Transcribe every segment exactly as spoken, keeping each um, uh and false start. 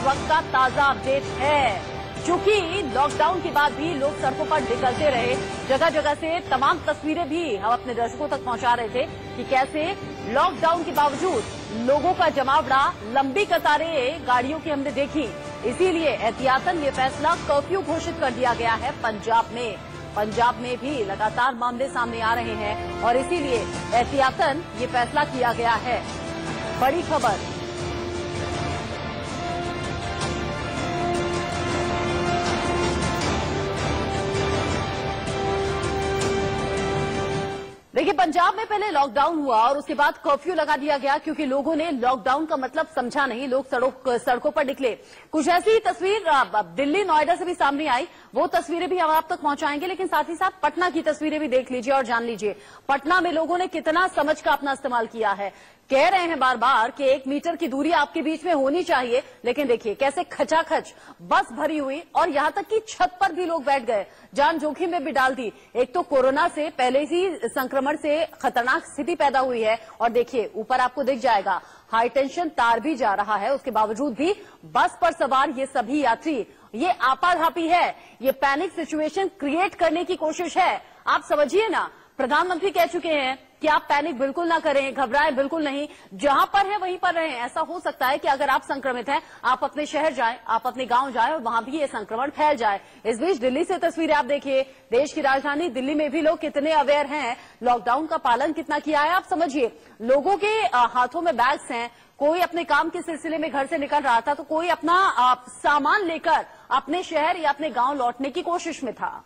वक्त का ताजा अपडेट है। चूंकि लॉकडाउन के बाद भी लोग सड़कों पर निकलते रहे, जगह जगह से तमाम तस्वीरें भी हम अपने दर्शकों तक पहुंचा रहे थे कि कैसे लॉकडाउन के बावजूद लोगों का जमावड़ा, लंबी कतारें गाड़ियों की हमने देखी। इसीलिए एहतियातन ये फैसला कर्फ्यू घोषित कर दिया गया है पंजाब में। पंजाब में भी लगातार मामले सामने आ रहे हैं और इसीलिए एहतियातन ये फैसला किया गया है। बड़ी खबर। देखिए, पंजाब में पहले लॉकडाउन हुआ और उसके बाद कर्फ्यू लगा दिया गया क्योंकि लोगों ने लॉकडाउन का मतलब समझा नहीं। लोग सड़कों सड़कों पर निकले। कुछ ऐसी तस्वीर दिल्ली, नोएडा से भी सामने आई, वो तस्वीरें भी हम आप तक पहुंचाएंगे। लेकिन साथ ही साथ पटना की तस्वीरें भी देख लीजिए और जान लीजिए पटना में लोगों ने कितना समझ का अपना इस्तेमाल किया है। कह रहे हैं बार बार कि एक मीटर की दूरी आपके बीच में होनी चाहिए, लेकिन देखिए कैसे खचाखच बस भरी हुई और यहां तक कि छत पर भी लोग बैठ गए, जान जोखिम में भी डाल दी। एक तो कोरोना से पहले ही संक्रमण से खतरनाक स्थिति पैदा हुई है और देखिए ऊपर आपको दिख जाएगा हाई टेंशन तार भी जा रहा है। उसके बावजूद भी बस पर सवार ये सभी यात्री, ये आपाधापी है, ये पैनिक सिचुएशन क्रिएट करने की कोशिश है। आप समझिए ना, प्रधानमंत्री कह चुके हैं कि आप पैनिक बिल्कुल ना करें, घबराएं बिल्कुल नहीं, जहां पर है वहीं पर रहें। ऐसा हो सकता है कि अगर आप संक्रमित हैं, आप अपने शहर जाएं, आप अपने गांव जाएं और वहां भी ये संक्रमण फैल जाए। इस बीच दिल्ली से तस्वीरें आप देखिए, देश की राजधानी दिल्ली में भी लोग कितने अवेयर हैं, लॉकडाउन का पालन कितना किया है। आप समझिए, लोगों के हाथों में बैग्स हैं, कोई अपने काम के सिलसिले में घर से निकल रहा था तो कोई अपना सामान लेकर अपने शहर या अपने गांव लौटने की कोशिश में था।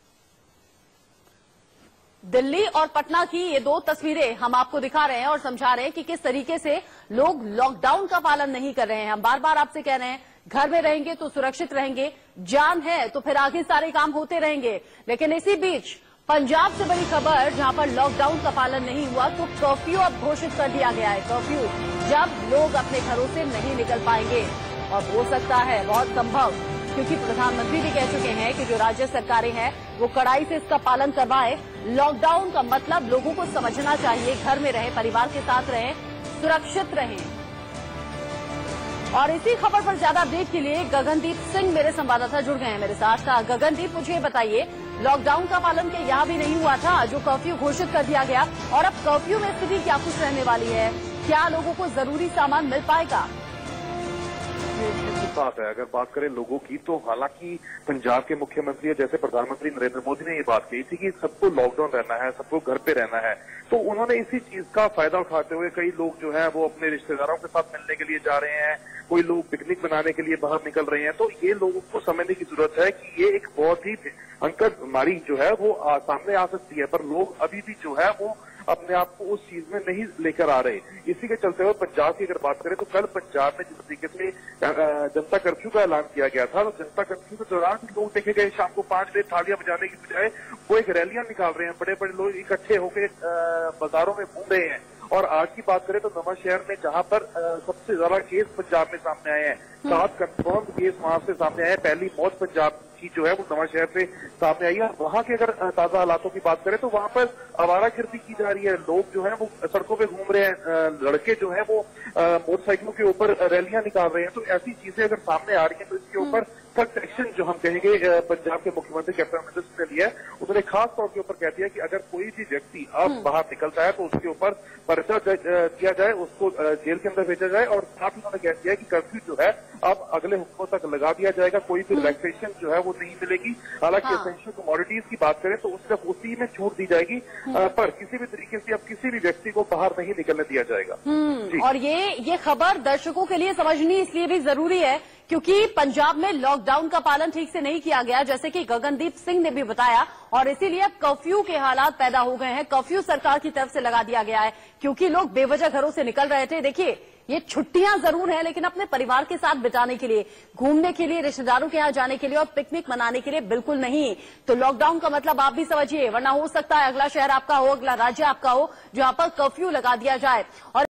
दिल्ली और पटना की ये दो तस्वीरें हम आपको दिखा रहे हैं और समझा रहे हैं कि किस तरीके से लोग लॉकडाउन का पालन नहीं कर रहे हैं। हम बार बार आपसे कह रहे हैं, घर में रहेंगे तो सुरक्षित रहेंगे, जान है तो फिर आगे सारे काम होते रहेंगे। लेकिन इसी बीच पंजाब से बड़ी खबर, जहां पर लॉकडाउन का पालन नहीं हुआ तो कर्फ्यू अब घोषित कर दिया गया है। कर्फ्यू जब लोग अपने घरों से नहीं निकल पाएंगे और हो सकता है बहुत संभव, क्योंकि प्रधानमंत्री भी कह चुके हैं कि जो राज्य सरकारें हैं वो कड़ाई से इसका पालन करवाए। लॉकडाउन का मतलब लोगों को समझना चाहिए, घर में रहें, परिवार के साथ रहें, सुरक्षित रहें। और इसी खबर पर ज्यादा अपडेट के लिए गगनदीप सिंह मेरे संवाददाता जुड़ गए हैं मेरे साथ। गगनदीप, मुझे बताइए, लॉकडाउन का पालन के यहाँ भी नहीं हुआ था, जो कर्फ्यू घोषित कर दिया गया, और अब कर्फ्यू में स्थिति क्या कुछ रहने वाली है? क्या लोगों को जरूरी सामान मिल पाएगा? बात है, अगर बात करें लोगों की, तो हालांकि पंजाब के मुख्यमंत्री जैसे प्रधानमंत्री नरेंद्र मोदी ने ये बात कही थी कि सबको लॉकडाउन रहना है, सबको घर पे रहना है, तो उन्होंने इसी चीज का फायदा उठाते हुए कई लोग जो है वो अपने रिश्तेदारों के साथ मिलने के लिए जा रहे हैं, कोई लोग पिकनिक मनाने के लिए बाहर निकल रहे हैं। तो ये लोगों को समझने की जरूरत है कि ये एक बहुत ही भयंकर बीमारी जो है वो आ, सामने आ सकती है, पर लोग अभी भी जो है वो अपने आप को उस चीज में नहीं लेकर आ रहे। इसी के चलते हुए पंजाब की अगर बात करें तो कल पंजाब में जिस तरीके से जनता कर्फ्यू का ऐलान किया गया था, तो जनता कर्फ्यू के दौरान लोग देखे गए शाम को पांच बजे थालियां बजाने की बजाय वो एक रैलियां निकाल रहे हैं, बड़े बड़े लोग इकट्ठे होकर बाजारों में घूम रहे हैं। और आज की बात करें तो नवा शहर में जहां पर सबसे ज्यादा केस पंजाब में सामने आए हैं, सात कंफर्म केस वहां से सामने आए हैं। पहली मौत पंजाब की जो है वो नवा शहर से सामने आई है। वहां के अगर ताजा हालातों की बात करें तो वहां पर आवारागर्दी की जा रही है, लोग जो है वो सड़कों पे घूम रहे हैं, लड़के जो है वो मोटरसाइकिलों के ऊपर रैलियां निकाल रहे हैं। तो ऐसी चीजें अगर सामने आ रही हैं तो इसके ऊपर सख्त एक्शन जो हम कहेंगे पंजाब के मुख्यमंत्री कैप्टन अमरिंदर सिंह ने लिया है। उन्होंने खास तौर के ऊपर कह दिया कि अगर कोई भी व्यक्ति अब बाहर निकलता है तो उसके ऊपर पर्चा किया जाए, उसको जेल के अंदर भेजा जाए। और साथ ही उन्होंने कह दिया कि कर्फ्यू जो है अब अगले हुक्मों तक लगा दिया जाएगा, कोई भी रिलैक्सेशन जो है वो नहीं मिलेगी। हालांकि एसेंशियल कमोडिटीज की बात करें तो उससे उसी में छूट दी जाएगी, पर किसी भी तरीके से अब किसी भी व्यक्ति को बाहर नहीं निकलने दिया जाएगा। और ये ये खबर दर्शकों के लिए समझनी इसलिए भी जरूरी है क्योंकि पंजाब में लॉकडाउन का पालन ठीक से नहीं किया गया, जैसे कि गगनदीप सिंह ने भी बताया, और इसीलिए अब कर्फ्यू के हालात पैदा हो गए हैं। कर्फ्यू सरकार की तरफ से लगा दिया गया है क्योंकि लोग बेवजह घरों से निकल रहे थे। देखिए, ये छुट्टियां जरूर है लेकिन अपने परिवार के साथ बिताने के लिए, घूमने के लिए, रिश्तेदारों के यहाँ जाने के लिए और पिकनिक मनाने के लिए बिल्कुल नहीं। तो लॉकडाउन का मतलब आप भी समझिए, वरना हो सकता है अगला शहर आपका हो, अगला राज्य आपका हो जहां पर कर्फ्यू लगा दिया जाए। और